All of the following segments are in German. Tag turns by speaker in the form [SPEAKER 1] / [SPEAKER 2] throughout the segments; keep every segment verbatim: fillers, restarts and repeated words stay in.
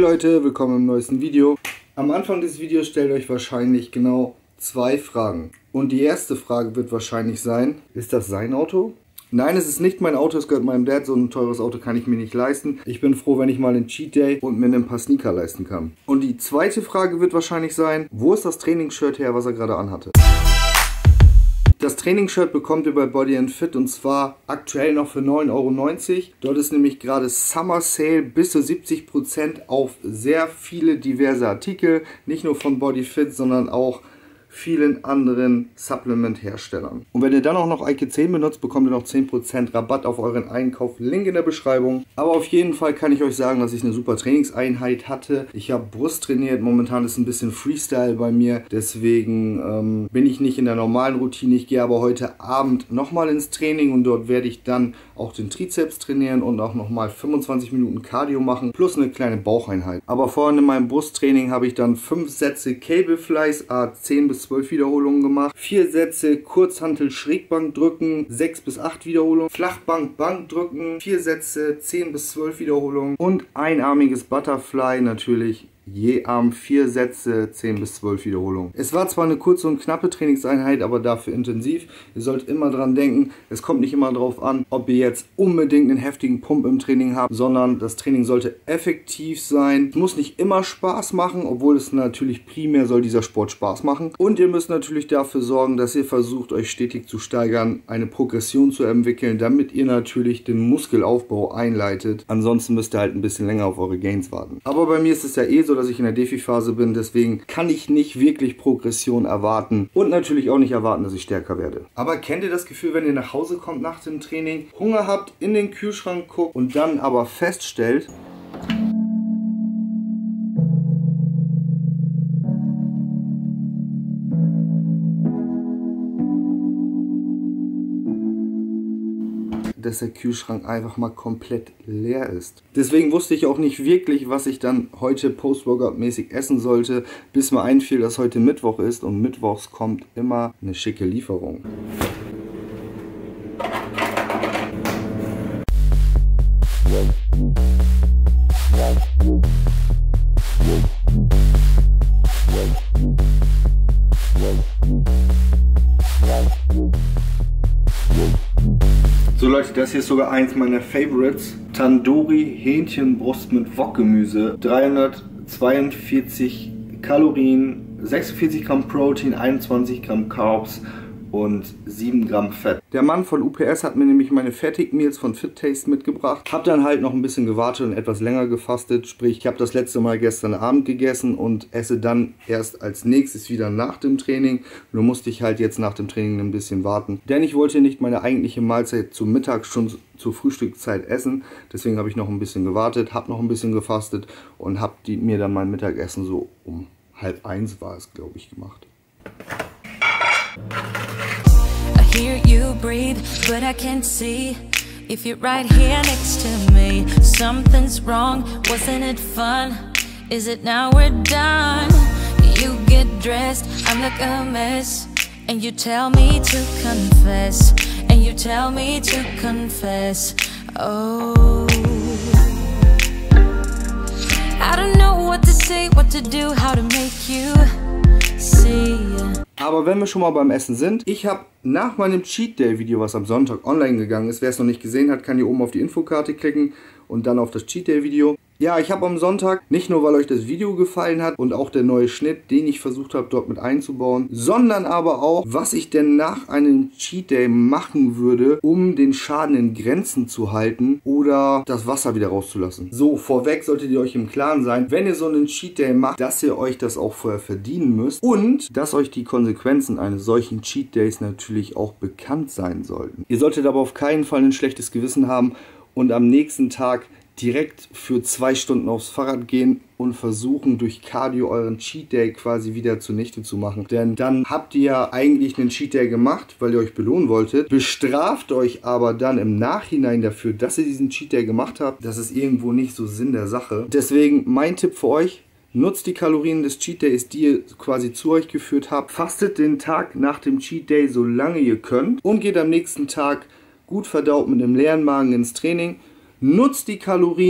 [SPEAKER 1] Leute, willkommen im neuesten Video. Am Anfang des Videos stellt euch wahrscheinlich genau zwei Fragen. Und die erste Frage wird wahrscheinlich sein, ist das sein Auto? Nein, es ist nicht mein Auto, es gehört meinem Dad, so ein teures Auto kann ich mir nicht leisten. Ich bin froh, wenn ich mal einen Cheat Day und mir ein paar Sneaker leisten kann. Und die zweite Frage wird wahrscheinlich sein, wo ist das Trainingsshirt her, was er gerade anhatte? Das Trainingsshirt bekommt ihr bei Body and Fit und zwar aktuell noch für neun Euro neunzig. Dort ist nämlich gerade Summer Sale bis zu siebzig Prozent auf sehr viele diverse Artikel. Nicht nur von Body Fit, sondern auch vielen anderen Supplement-Herstellern. Und wenn ihr dann auch noch Eike zehn benutzt, bekommt ihr noch zehn Prozent Rabatt auf euren Einkauf. Link in der Beschreibung. Aber auf jeden Fall kann ich euch sagen, dass ich eine super Trainingseinheit hatte. Ich habe Brust trainiert. Momentan ist ein bisschen Freestyle bei mir. Deswegen ähm, bin ich nicht in der normalen Routine. Ich gehe aber heute Abend nochmal ins Training und dort werde ich dann auch den Trizeps trainieren und auch nochmal fünfundzwanzig Minuten Cardio machen. Plus eine kleine Baucheinheit. Aber vorhin in meinem Brusttraining habe ich dann fünf Sätze Cable Flies, a zehn bis zwölf Wiederholungen gemacht, vier Sätze Kurzhantel Schrägbank drücken, sechs bis acht Wiederholungen, Flachbank Bank drücken, vier Sätze zehn bis zwölf Wiederholungen und einarmiges Butterfly natürlich. Je Arm vier Sätze, zehn bis zwölf Wiederholungen. Es war zwar eine kurze und knappe Trainingseinheit, aber dafür intensiv. Ihr sollt immer dran denken, es kommt nicht immer darauf an, ob ihr jetzt unbedingt einen heftigen Pump im Training habt, sondern das Training sollte effektiv sein. Es muss nicht immer Spaß machen, obwohl es natürlich primär soll dieser Sport Spaß machen. Und ihr müsst natürlich dafür sorgen, dass ihr versucht, euch stetig zu steigern, eine Progression zu entwickeln, damit ihr natürlich den Muskelaufbau einleitet. Ansonsten müsst ihr halt ein bisschen länger auf eure Gains warten. Aber bei mir ist es ja eh so, dass ich in der Defi-Phase bin, deswegen kann ich nicht wirklich Progression erwarten und natürlich auch nicht erwarten, dass ich stärker werde. Aber kennt ihr das Gefühl, wenn ihr nach Hause kommt nach dem Training, Hunger habt, in den Kühlschrank guckt und dann aber feststellt, dass der Kühlschrank einfach mal komplett leer ist. Deswegen wusste ich auch nicht wirklich, was ich dann heute Post-Workout-mäßig essen sollte, bis mir einfiel, dass heute Mittwoch ist und mittwochs kommt immer eine schicke Lieferung. So Leute, das hier ist sogar eins meiner Favorites. Tandoori Hähnchenbrust mit Wokgemüse. dreihundertzweiundvierzig Kalorien, sechsundvierzig Gramm Protein, einundzwanzig Gramm Carbs und sieben Gramm Fett. Der Mann von U P S hat mir nämlich meine Fertigmeals von Fit Taste mitgebracht. Hab dann halt noch ein bisschen gewartet und etwas länger gefastet. Sprich, ich habe das letzte Mal gestern Abend gegessen und esse dann erst als nächstes wieder nach dem Training. Nur musste ich halt jetzt nach dem Training ein bisschen warten. Denn ich wollte nicht meine eigentliche Mahlzeit zum Mittag schon zur Frühstückszeit essen. Deswegen habe ich noch ein bisschen gewartet, habe noch ein bisschen gefastet und habe mir dann mein Mittagessen so um halb eins war es, glaube ich, gemacht.
[SPEAKER 2] I hear you breathe, but I can't see if you're right here next to me. Something's wrong, wasn't it fun? Is it now we're done? You get dressed, I'm like a mess, and you tell me to confess, and you tell me to confess. Oh, I don't know what to say, what to do, how to make you see.
[SPEAKER 1] Aber wenn wir schon mal beim Essen sind, ich habe nach meinem Cheat Day Video, was am Sonntag online gegangen ist, wer es noch nicht gesehen hat, kann hier oben auf die Infokarte klicken und dann auf das Cheat Day Video. Ja, ich habe am Sonntag, nicht nur weil euch das Video gefallen hat und auch der neue Schnitt, den ich versucht habe dort mit einzubauen, sondern aber auch, was ich denn nach einem Cheat Day machen würde, um den Schaden in Grenzen zu halten oder das Wasser wieder rauszulassen. So, vorweg solltet ihr euch im Klaren sein, wenn ihr so einen Cheat Day macht, dass ihr euch das auch vorher verdienen müsst und dass euch die Konsequenzen eines solchen Cheat Days natürlich auch bekannt sein sollten. Ihr solltet aber auf keinen Fall ein schlechtes Gewissen haben und am nächsten Tag direkt für zwei Stunden aufs Fahrrad gehen und versuchen durch Cardio euren Cheat Day quasi wieder zunichte zu machen. Denn dann habt ihr ja eigentlich einen Cheat Day gemacht, weil ihr euch belohnen wolltet, bestraft euch aber dann im Nachhinein dafür, dass ihr diesen Cheat Day gemacht habt. Das ist irgendwo nicht so Sinn der Sache. Deswegen mein Tipp für euch: Nutzt die Kalorien des Cheat Days, die ihr quasi zu euch geführt habt. Fastet den Tag nach dem Cheat Day, solange ihr könnt. Und geht am nächsten Tag gut verdaut mit einem leeren Magen ins Training. Nutzt die Kalorien,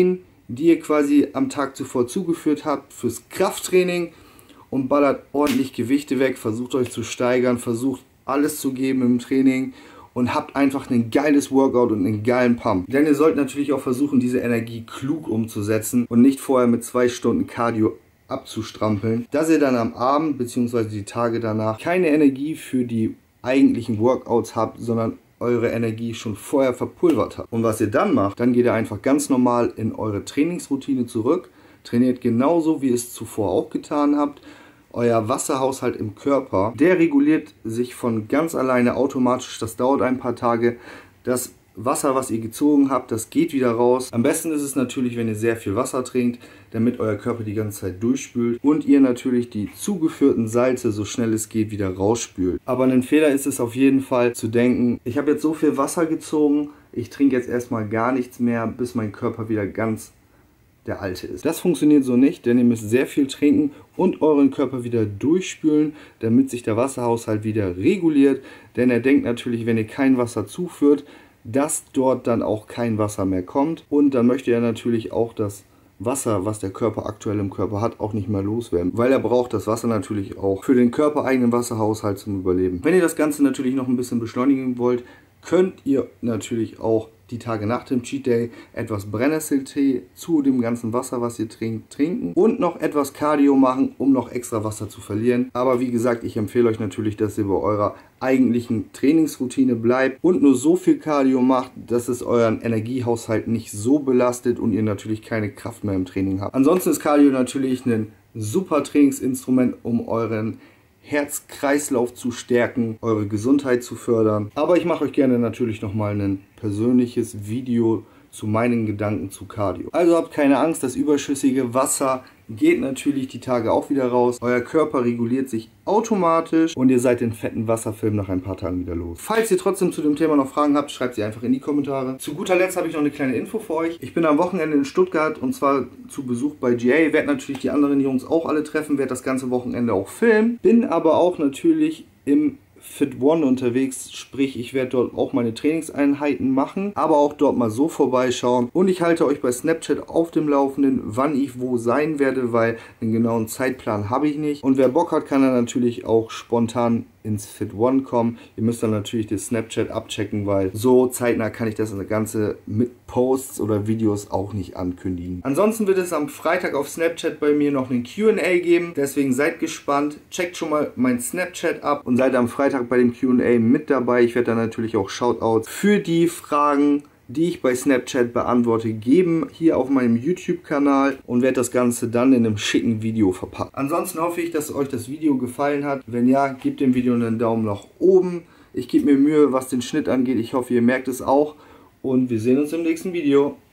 [SPEAKER 1] die ihr quasi am Tag zuvor zugeführt habt fürs Krafttraining und ballert ordentlich Gewichte weg, versucht euch zu steigern, versucht alles zu geben im Training und habt einfach ein geiles Workout und einen geilen Pump. Denn ihr sollt natürlich auch versuchen, diese Energie klug umzusetzen und nicht vorher mit zwei Stunden Cardio abzustrampeln, dass ihr dann am Abend bzw. die Tage danach keine Energie für die eigentlichen Workouts habt, sondern eure Energie schon vorher verpulvert habt. Und was ihr dann macht, dann geht ihr einfach ganz normal in eure Trainingsroutine zurück, trainiert genauso, wie ihr es zuvor auch getan habt. Euer Wasserhaushalt im Körper, der reguliert sich von ganz alleine automatisch, das dauert ein paar Tage. Das Wasser, was ihr gezogen habt, das geht wieder raus. Am besten ist es natürlich, wenn ihr sehr viel Wasser trinkt, damit euer Körper die ganze Zeit durchspült und ihr natürlich die zugeführten Salze so schnell es geht wieder rausspült. Aber ein Fehler ist es auf jeden Fall zu denken, ich habe jetzt so viel Wasser gezogen, ich trinke jetzt erstmal gar nichts mehr, bis mein Körper wieder ganz der alte ist. Das funktioniert so nicht, denn ihr müsst sehr viel trinken und euren Körper wieder durchspülen, damit sich der Wasserhaushalt wieder reguliert. Denn er denkt natürlich, wenn ihr kein Wasser zuführt, dass dort dann auch kein Wasser mehr kommt. Und dann möchte er natürlich auch das Wasser, was der Körper aktuell im Körper hat, auch nicht mehr loswerden. Weil er braucht das Wasser natürlich auch für den körpereigenen Wasserhaushalt zum Überleben. Wenn ihr das Ganze natürlich noch ein bisschen beschleunigen wollt, könnt ihr natürlich auch die Tage nach dem Cheat Day etwas Brennnesseltee zu dem ganzen Wasser, was ihr trinkt, trinken und noch etwas Cardio machen, um noch extra Wasser zu verlieren. Aber wie gesagt, ich empfehle euch natürlich, dass ihr bei eurer eigentlichen Trainingsroutine bleibt und nur so viel Cardio macht, dass es euren Energiehaushalt nicht so belastet und ihr natürlich keine Kraft mehr im Training habt. Ansonsten ist Cardio natürlich ein super Trainingsinstrument, um euren Herz-Kreislauf zu stärken, eure Gesundheit zu fördern. Aber ich mache euch gerne natürlich nochmal ein persönliches Video zu meinen Gedanken zu Cardio. Also habt keine Angst, das überschüssige Wasser geht natürlich die Tage auch wieder raus. Euer Körper reguliert sich automatisch und ihr seid den fetten Wasserfilm nach ein paar Tagen wieder los. Falls ihr trotzdem zu dem Thema noch Fragen habt, schreibt sie einfach in die Kommentare. Zu guter Letzt habe ich noch eine kleine Info für euch. Ich bin am Wochenende in Stuttgart und zwar zu Besuch bei G A. Werde natürlich die anderen Jungs auch alle treffen, werde das ganze Wochenende auch filmen. Bin aber auch natürlich im Fit One unterwegs, sprich ich werde dort auch meine Trainingseinheiten machen, aber auch dort mal so vorbeischauen und ich halte euch bei Snapchat auf dem Laufenden, wann ich wo sein werde, weil einen genauen Zeitplan habe ich nicht und wer Bock hat, kann dann natürlich auch spontan ins Fit One kommen. Ihr müsst dann natürlich das Snapchat abchecken, weil so zeitnah kann ich das Ganze mit Posts oder Videos auch nicht ankündigen. Ansonsten wird es am Freitag auf Snapchat bei mir noch einen Q and A geben, deswegen seid gespannt, checkt schon mal mein Snapchat ab und seid am Freitag bei dem Q and A mit dabei. Ich werde dann natürlich auch Shoutouts für die Fragen, die ich bei Snapchat beantworte, geben hier auf meinem YouTube-Kanal und werde das Ganze dann in einem schicken Video verpacken. Ansonsten hoffe ich, dass euch das Video gefallen hat. Wenn ja, gebt dem Video einen Daumen nach oben. Ich gebe mir Mühe, was den Schnitt angeht. Ich hoffe, ihr merkt es auch und wir sehen uns im nächsten Video.